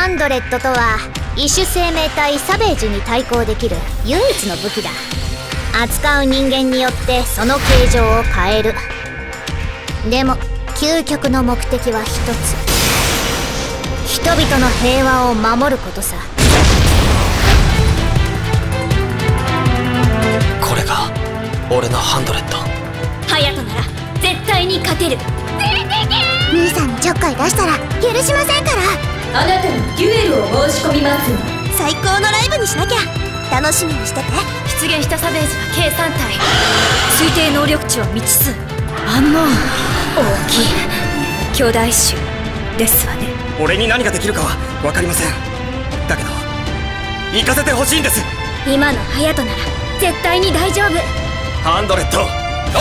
ハンドレットとは異種生命体サベージに対抗できる唯一の武器だ。扱う人間によってその形状を変える。でも究極の目的は一つ、人々の平和を守ることさ。 これが俺のハンドレット。 ハヤトなら絶対に勝てる。 兄さんにちょっかい出したら許しませんから。 あなたにデュエルを申し込みます。 最高のライブにしなきゃ。楽しみにしてて。 出現したサベージは計3体。推定能力値は未知数。アンノーン。大きい巨大種ですわね。 俺に何ができるかは分かりません。だけど行かせてほしいんです。 今のハヤトなら絶対に大丈夫。 ハンドレットオン。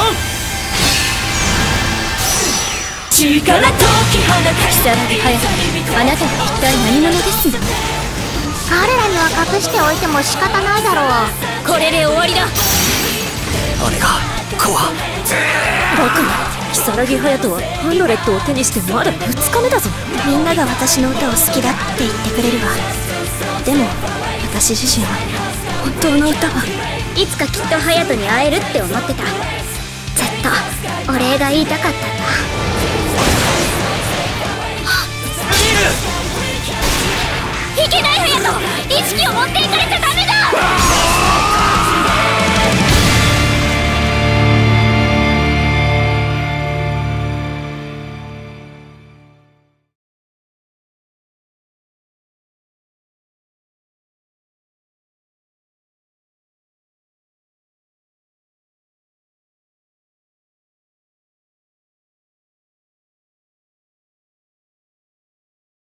力解き放た如月ハヤト、あなたは一体何者ですの？ 彼らには隠しておいても仕方ないだろう。 これで終わりだ。 姉がコア。 バカな。如月隼人はハンドレットを手にしてまだ2日目だぞ。 みんなが私の歌を好きだって言ってくれるわ。 でも私自身は本当の歌は。いつかきっと隼人に会えるって思ってた。ずっとお礼が言いたかったんだ。いけない隼人、意識を持っていかれちゃダメ。